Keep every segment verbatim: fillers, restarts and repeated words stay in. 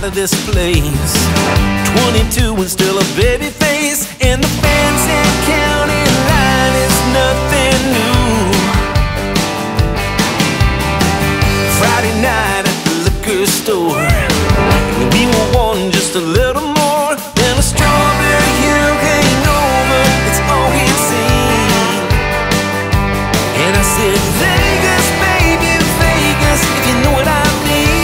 of this place. Twenty-two and still a baby face, and the fans and county line is nothing new. Friday night at the liquor store, we were wanting just a little more than a strawberry hill hangover. It's all we'd seen. And I said, Vegas, baby, Vegas, if you know what I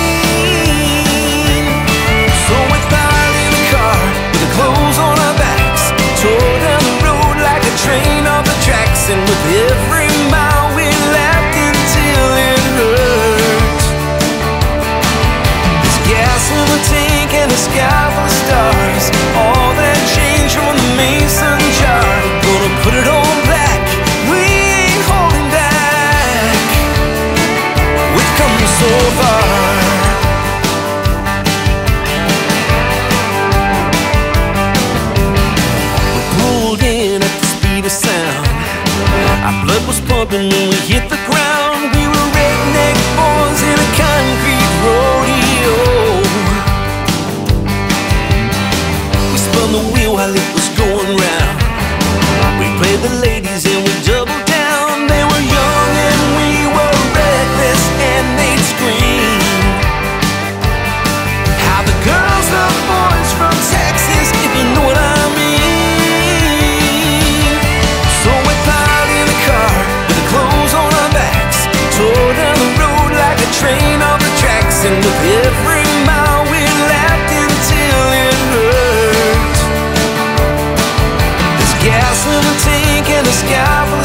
mean. So we piled in a car with the clothes on our backs, tore down the road like a train off the tracks, and with every mile we laughed until it hurt. There's gas in the tank and the sky full of stars, all that change from the mason jar. Gonna put it on black, we ain't holding back. We've come so far. We pulled in at the speed of sound, our blood was pumping when we hit the ground. We were redneck boys in a concrete rodeo. We spun the wheel while it was going round. We played the ladies and we doubled down. They were young and we were reckless, and they'd scream how the girls love boys from Texas, if you know what I mean. So we piled in a car with the clothes on our backs, tore down the road like a train off the tracks, and with every mile we laughed until it hurt. There's gas in the tank and the sky full